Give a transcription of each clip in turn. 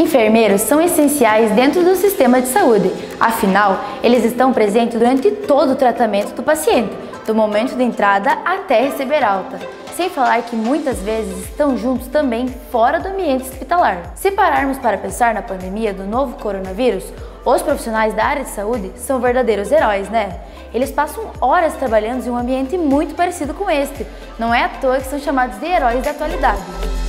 enfermeiros são essenciais dentro do sistema de saúde, afinal, eles estão presentes durante todo o tratamento do paciente, do momento de entrada até receber alta. Sem falar que muitas vezes estão juntos também fora do ambiente hospitalar. Se pararmos para pensar na pandemia do novo coronavírus, os profissionais da área de saúde são verdadeiros heróis, né? Eles passam horas trabalhando em um ambiente muito parecido com este. Não é à toa que são chamados de heróis da atualidade.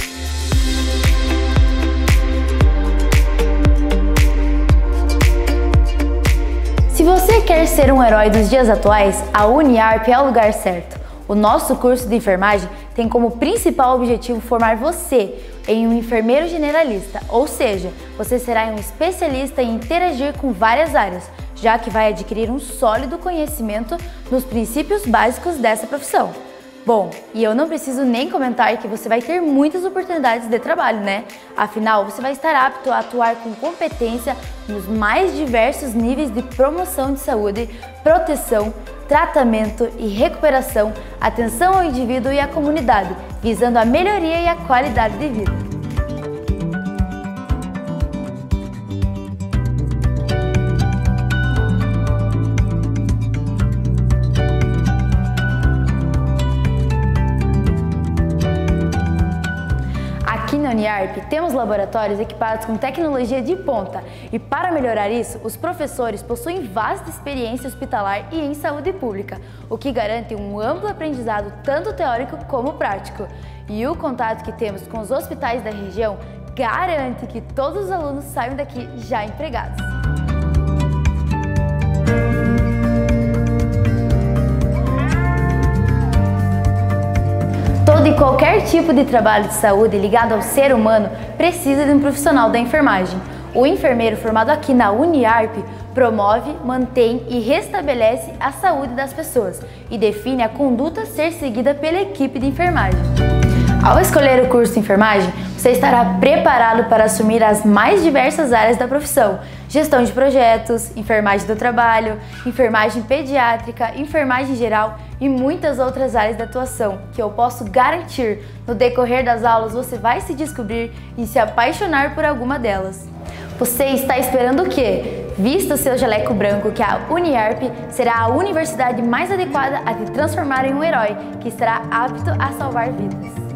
Se você quer ser um herói dos dias atuais, a Uniarp é o lugar certo. O nosso curso de enfermagem tem como principal objetivo formar você em um enfermeiro generalista, ou seja, você será um especialista em interagir com várias áreas, já que vai adquirir um sólido conhecimento nos princípios básicos dessa profissão. Bom, e eu não preciso nem comentar que você vai ter muitas oportunidades de trabalho, né? Afinal, você vai estar apto a atuar com competência nos mais diversos níveis de promoção de saúde, proteção, tratamento e recuperação, atenção ao indivíduo e à comunidade, visando a melhoria e a qualidade de vida. Aqui na Uniarp temos laboratórios equipados com tecnologia de ponta e para melhorar isso, os professores possuem vasta experiência hospitalar e em saúde pública, o que garante um amplo aprendizado tanto teórico como prático. E o contato que temos com os hospitais da região garante que todos os alunos saiam daqui já empregados. Todo e qualquer tipo de trabalho de saúde ligado ao ser humano precisa de um profissional da enfermagem. O enfermeiro formado aqui na Uniarp promove, mantém e restabelece a saúde das pessoas e define a conduta a ser seguida pela equipe de enfermagem. Ao escolher o curso de enfermagem, você estará preparado para assumir as mais diversas áreas da profissão: gestão de projetos, enfermagem do trabalho, enfermagem pediátrica, enfermagem geral e muitas outras áreas de atuação, que eu posso garantir, no decorrer das aulas você vai se descobrir e se apaixonar por alguma delas. Você está esperando o quê? Vista o seu jaleco branco que a Uniarp será a universidade mais adequada a te transformar em um herói que estará apto a salvar vidas.